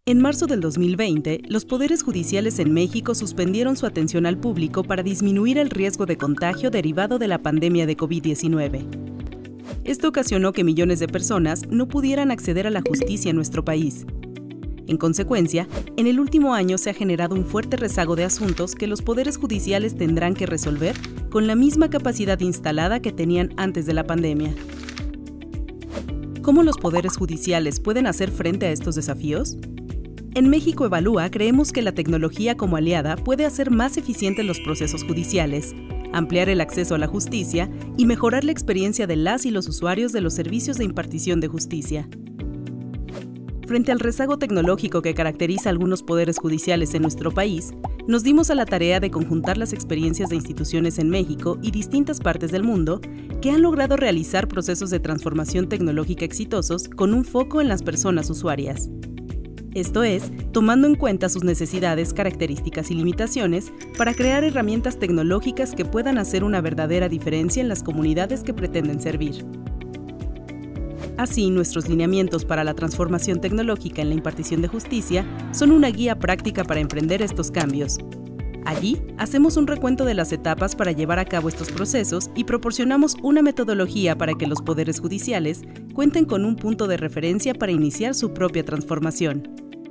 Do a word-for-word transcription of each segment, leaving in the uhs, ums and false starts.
En marzo del dos mil veinte, los poderes judiciales en México suspendieron su atención al público para disminuir el riesgo de contagio derivado de la pandemia de COVID diecinueve. Esto ocasionó que millones de personas no pudieran acceder a la justicia en nuestro país. En consecuencia, en el último año se ha generado un fuerte rezago de asuntos que los poderes judiciales tendrán que resolver con la misma capacidad instalada que tenían antes de la pandemia. ¿Cómo los poderes judiciales pueden hacer frente a estos desafíos? En México Evalúa creemos que la tecnología como aliada puede hacer más eficientes los procesos judiciales, ampliar el acceso a la justicia y mejorar la experiencia de las y los usuarios de los servicios de impartición de justicia. Frente al rezago tecnológico que caracteriza a algunos poderes judiciales en nuestro país, nos dimos a la tarea de conjuntar las experiencias de instituciones en México y distintas partes del mundo que han logrado realizar procesos de transformación tecnológica exitosos con un foco en las personas usuarias. Esto es, tomando en cuenta sus necesidades, características y limitaciones para crear herramientas tecnológicas que puedan hacer una verdadera diferencia en las comunidades que pretenden servir. Así, nuestros lineamientos para la transformación tecnológica en la impartición de justicia son una guía práctica para emprender estos cambios. Allí, hacemos un recuento de las etapas para llevar a cabo estos procesos y proporcionamos una metodología para que los poderes judiciales cuenten con un punto de referencia para iniciar su propia transformación.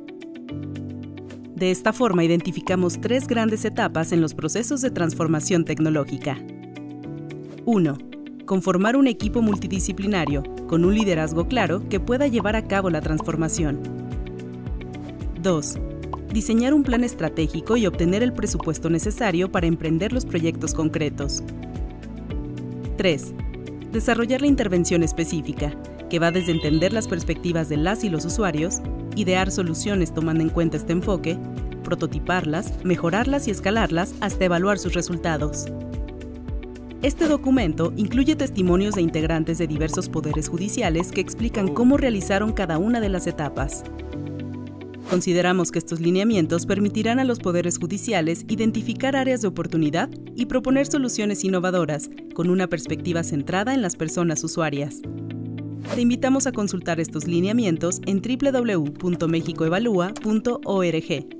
De esta forma, identificamos tres grandes etapas en los procesos de transformación tecnológica. uno. Conformar un equipo multidisciplinario, con un liderazgo claro que pueda llevar a cabo la transformación. dos. Diseñar un plan estratégico y obtener el presupuesto necesario para emprender los proyectos concretos. tres. Desarrollar la intervención específica, que va desde entender las perspectivas de las y los usuarios, idear soluciones tomando en cuenta este enfoque, prototiparlas, mejorarlas y escalarlas hasta evaluar sus resultados. Este documento incluye testimonios de integrantes de diversos poderes judiciales que explican cómo realizaron cada una de las etapas. Consideramos que estos lineamientos permitirán a los poderes judiciales identificar áreas de oportunidad y proponer soluciones innovadoras con una perspectiva centrada en las personas usuarias. Te invitamos a consultar estos lineamientos en doble u doble u doble u punto mexico evalúa punto org.